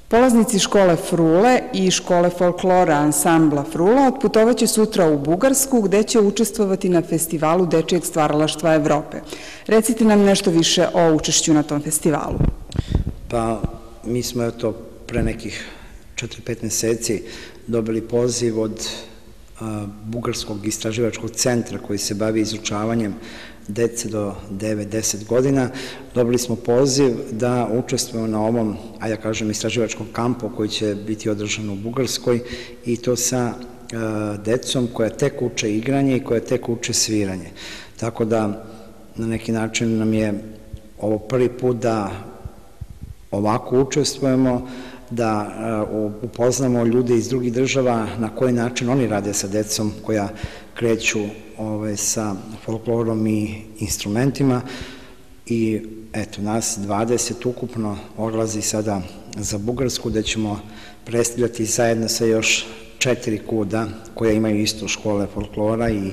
Polaznici škole Frule i škole folklora ansambla Frula otputovaće sutra u Bugarsku gde će učestvovati na festivalu dečijeg stvaralaštva Evrope. Recite nam nešto više o učešću na tom festivalu. Pa mi smo pre nekih 4-5 meseci dobili poziv od Bugarskog istraživačkog centra koji se bavi izučavanjem dece do 9-10 godina. Dobili smo poziv da učestvujemo na ovom, ja kažem, istraživačkom kampu koji će biti održan u Bugarskoj i to sa decom koja tek uče igranje i koja tek uče sviranje. Tako da na neki način nam je ovo prvi put da ovako učestvujemo, da upoznamo ljude iz drugih država na koji način oni rade sa decom koja kreću sa folklorom i instrumentima i eto, nas 20 ukupno odlazi sada za Bugarsku gde ćemo predstavljati zajedno sa još 4 kuda koja imaju isto škole folklora i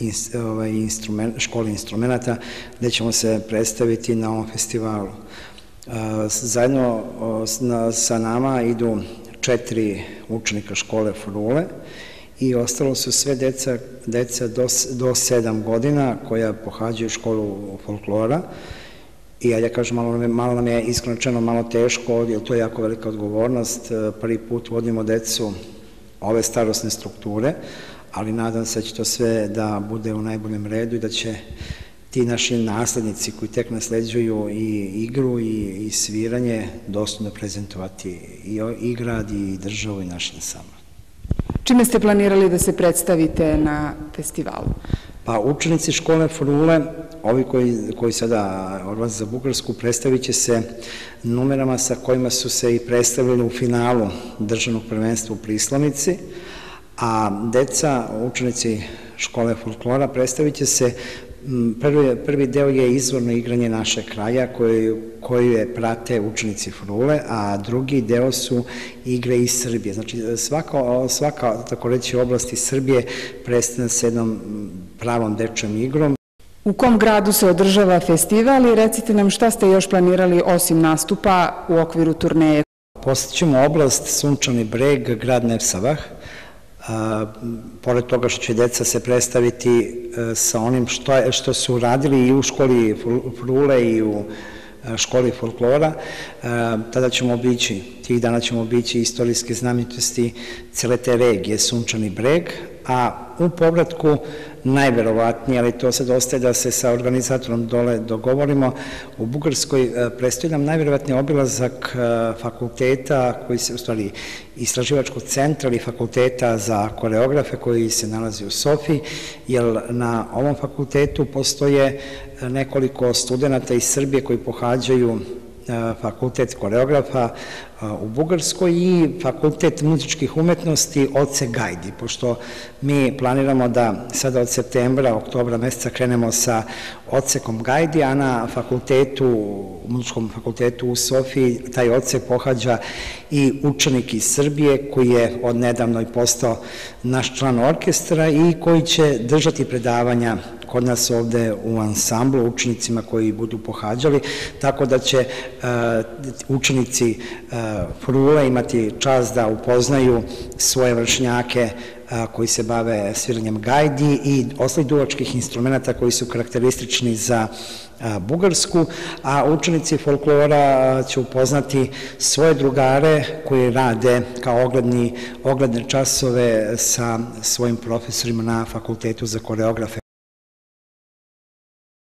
škole instrumenta gde ćemo se predstaviti na ovom festivalu. Zajedno sa nama idu 4 učenika škole Frule i ostalo su sve deca do 7 godina koja pohađaju školu folklora i ja kažem, malo nam je iskreno malo teško, jer to je jako velika odgovornost. Prvi put vodimo decu ove starosne strukture, ali nadam se da će to sve da bude u najboljem redu i da će ti naši naslednici koji tek nasleđuju i igru i sviranje dostojno prezentovati i grad i državu i naš ansambl. Čime ste planirali da se predstavite na festivalu? Pa učenici škole Frule, ovi koji sada odlaze za Bugarsku, predstavit će se numerama sa kojima su se i predstavili u finalu državnog prvenstva u Prislavnici, a deca, učenici škole folklora, predstavit će se. Prvi deo je izvorno igranje našeg kraja koje prate učenici Frule, a drugi deo su igre iz Srbije. Znači svaka, tako reći, oblast iz Srbije predstavlja se jednom pravom dečjom igrom. U kom gradu se održava festival i recite nam šta ste još planirali osim nastupa u okviru turneje? Posjećemo oblast Sunčani Breg, grad Nevsavah. Pored toga što će deca se predstaviti sa onim što su radili i u školi Frule i u školi folklora, tada ćemo obići, tih dana ćemo obići istorijske znamenitosti cele te regije, Sunčani Breg, a u povratku najverovatnije, ali to sad ostaje da se sa organizatorom dole dogovorimo, u Bugarskoj predstoji nam najverovatnije obilazak fakulteta, koji se, u stvari, istraživačkog centra ili fakulteta za koreografe koji se nalazi u Sofiji, jer na ovom fakultetu postoje nekoliko studenta iz Srbije koji pohađaju fakultet koreografa u Bugarskoj i fakultet muzičkih umetnosti Oce Gajdi, pošto mi planiramo da sada od septembra, oktobra meseca krenemo sa Ocekom Gajdi, a na muzičkom fakultetu u Sofiji taj Ocek pohađa i učenik iz Srbije koji je odnedavno i postao naš član orkestra i koji će držati predavanja kod nas ovde u ansamblu, učenicima koji budu pohađali, tako da će učenici Frule imati čast da upoznaju svoje vršnjake koji se bave sviranjem gajdi i ostalih duvačkih instrumenta koji su karakteristični za Bugarsku, a učenici folklora će upoznati svoje drugare koji rade kao ogledne časove sa svojim profesorima na fakultetu za koreografe.